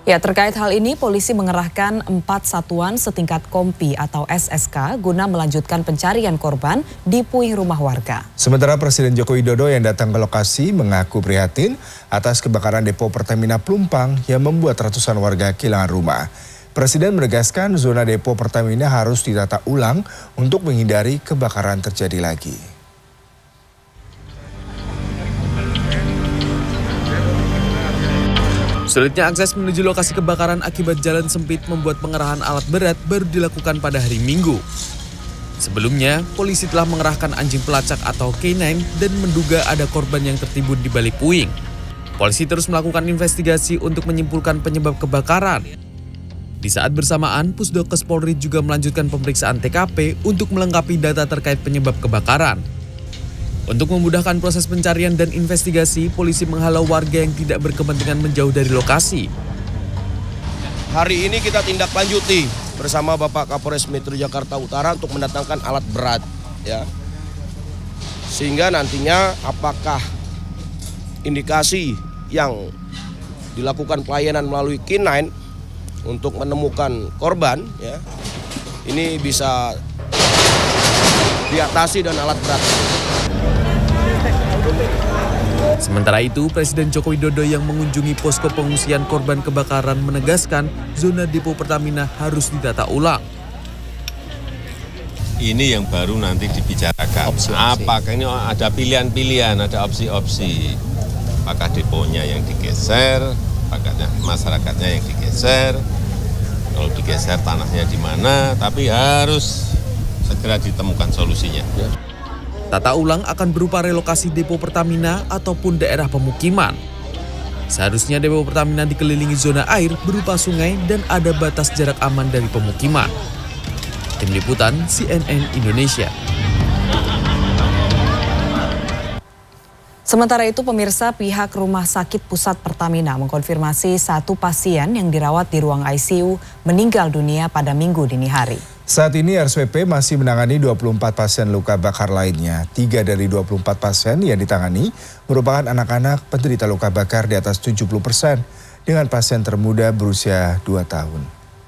Ya, terkait hal ini, polisi mengerahkan 4 satuan setingkat Kompi atau SSK guna melanjutkan pencarian korban di puing rumah warga. Sementara Presiden Joko Widodo yang datang ke lokasi mengaku prihatin atas kebakaran depo Pertamina Plumpang yang membuat ratusan warga kehilangan rumah. Presiden menegaskan zona depo Pertamina harus ditata ulang untuk menghindari kebakaran terjadi lagi. Sulitnya akses menuju lokasi kebakaran akibat jalan sempit membuat pengerahan alat berat baru dilakukan pada hari Minggu. Sebelumnya, polisi telah mengerahkan anjing pelacak atau K9 dan menduga ada korban yang tertimbun di balik puing. Polisi terus melakukan investigasi untuk menyimpulkan penyebab kebakaran. Di saat bersamaan, Pusdokes Polri juga melanjutkan pemeriksaan TKP untuk melengkapi data terkait penyebab kebakaran. Untuk memudahkan proses pencarian dan investigasi, polisi menghalau warga yang tidak berkepentingan menjauh dari lokasi. Hari ini kita tindak lanjuti bersama Bapak Kapolres Metro Jakarta Utara untuk mendatangkan alat berat, ya. Sehingga nantinya apakah indikasi yang dilakukan pelayanan melalui K9 untuk menemukan korban, ya, ini bisa diatasi dengan alat berat. Sementara itu, Presiden Joko Widodo yang mengunjungi posko pengungsian korban kebakaran menegaskan zona depo Pertamina harus ditata ulang. Ini yang baru nanti dibicarakan. Apakah ini ada pilihan-pilihan, ada opsi-opsi. Apakah deponya yang digeser, apakah masyarakatnya yang digeser. Kalau digeser tanahnya di mana, tapi harus segera ditemukan solusinya. Tata ulang akan berupa relokasi depo Pertamina ataupun daerah pemukiman. Seharusnya depo Pertamina dikelilingi zona air berupa sungai dan ada batas jarak aman dari pemukiman. Tim Liputan CNN Indonesia. Sementara itu, pemirsa, pihak Rumah Sakit Pusat Pertamina mengkonfirmasi 1 pasien yang dirawat di ruang ICU meninggal dunia pada Minggu dini hari. Saat ini RSPP masih menangani 24 pasien luka bakar lainnya. 3 dari 24 pasien yang ditangani merupakan anak-anak penderita luka bakar di atas 70% dengan pasien termuda berusia 2 tahun.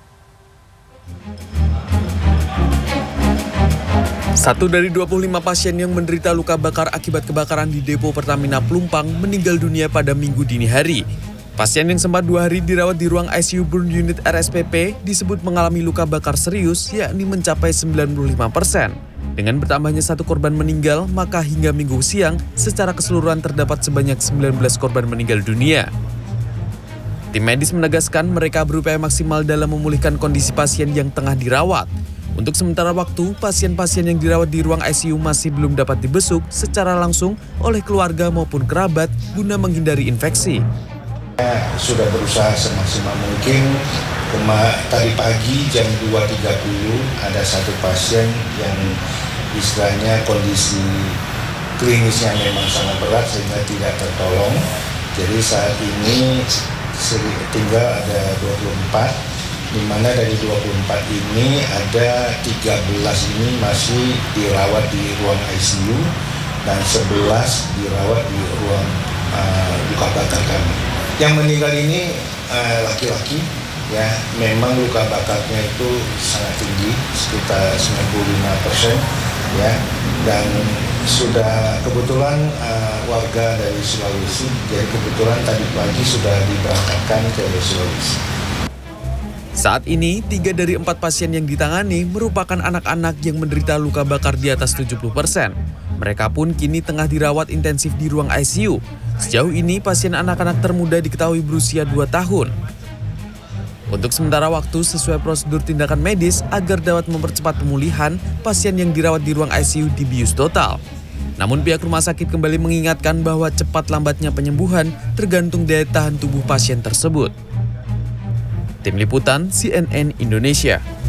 1 dari 25 pasien yang menderita luka bakar akibat kebakaran di depo Pertamina Plumpang meninggal dunia pada Minggu dini hari. Pasien yang sempat 2 hari dirawat di ruang ICU Burn Unit RSPP disebut mengalami luka bakar serius, yakni mencapai 95%. Dengan bertambahnya 1 korban meninggal, maka hingga Minggu siang secara keseluruhan terdapat sebanyak 19 korban meninggal dunia. Tim medis menegaskan mereka berupaya maksimal dalam memulihkan kondisi pasien yang tengah dirawat. Untuk sementara waktu, pasien-pasien yang dirawat di ruang ICU masih belum dapat dibesuk secara langsung oleh keluarga maupun kerabat guna menghindari infeksi. Sudah berusaha semaksimal mungkin. Tadi pagi jam 2.30 ada 1 pasien yang istilahnya kondisi klinisnya memang sangat berat sehingga tidak tertolong. Jadi saat ini tinggal ada 24, di mana dari 24 ini ada 13 ini masih dirawat di ruang ICU dan 11 dirawat di ruang luka bakar kami. Yang meninggal ini laki-laki, ya, memang luka bakarnya itu sangat tinggi, sekitar 95%, ya, dan sudah kebetulan warga dari Sulawesi, jadi kebetulan tadi pagi sudah diberangkatkan ke Sulawesi. Saat ini, 3 dari 4 pasien yang ditangani merupakan anak-anak yang menderita luka bakar di atas 70%. Mereka pun kini tengah dirawat intensif di ruang ICU. Sejauh ini, pasien anak-anak termuda diketahui berusia 2 tahun. Untuk sementara waktu, sesuai prosedur tindakan medis agar dapat mempercepat pemulihan, pasien yang dirawat di ruang ICU dibius total. Namun pihak rumah sakit kembali mengingatkan bahwa cepat lambatnya penyembuhan tergantung daya tahan tubuh pasien tersebut. Tim Liputan CNN Indonesia.